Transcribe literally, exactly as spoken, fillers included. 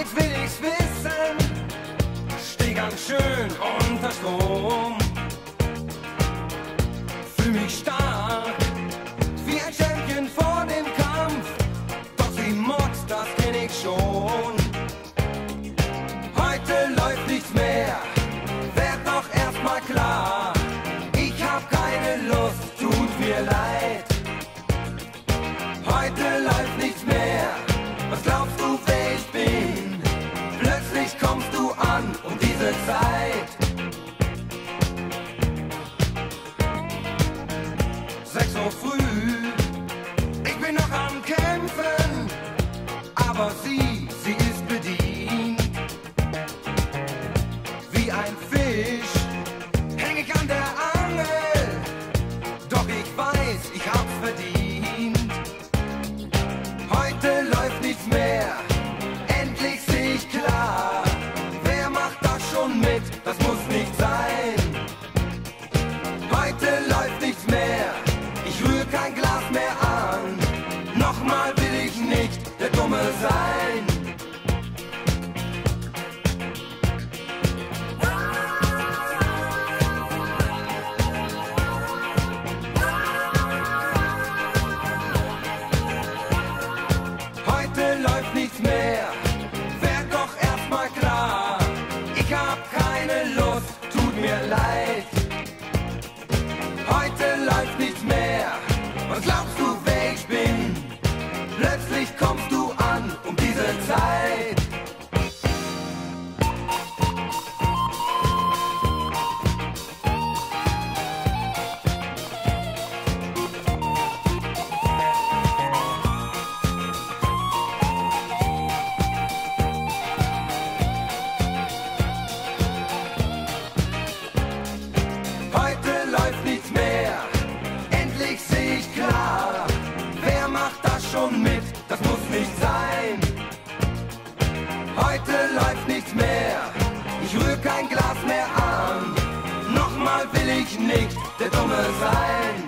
Heute will ich's wissen, steh ganz schön unter Strom. Fühl mich stark, wie ein Champion vor dem Kampf. Doch sie motzt, das kenn ich schon. Heute läuft nichts mehr, werd doch erstmal klar. Ich hab keine Lust, tut mir leid. Heute läuft nichts mehr, was glaubst du, wer ich bin? Plötzlich kommst du an um diese Zeit. Sechs Uhr früh, ich bin noch am Kämpfen, aber sie, sie ist bedient. Wie ein Fisch häng ich an der Angel, doch ich weiß, ich hab's verdient. Heute läuft nichts mehr, endlich seh ich klar. Wer macht das schon mit? Das muss nicht sein. Heute läuft nichts mehr, ich rühr kein Glas mehr an. Nochmal will ich nicht der Dumme sein. Heute läuft nichts mehr, werd doch erstmal klar. Ich hab keine Lust, tut mir leid. Heute läuft nichts mehr, was glaubst du, wer ich bin? Plötzlich kommst du an um diese Zeit. Heute läuft nichts mehr, endlich seh ich klar. Wer macht das schon mit? Das muss nicht sein. Heute läuft nichts mehr, ich rühr kein Glas mehr an. Nochmal will ich nicht der Dumme sein.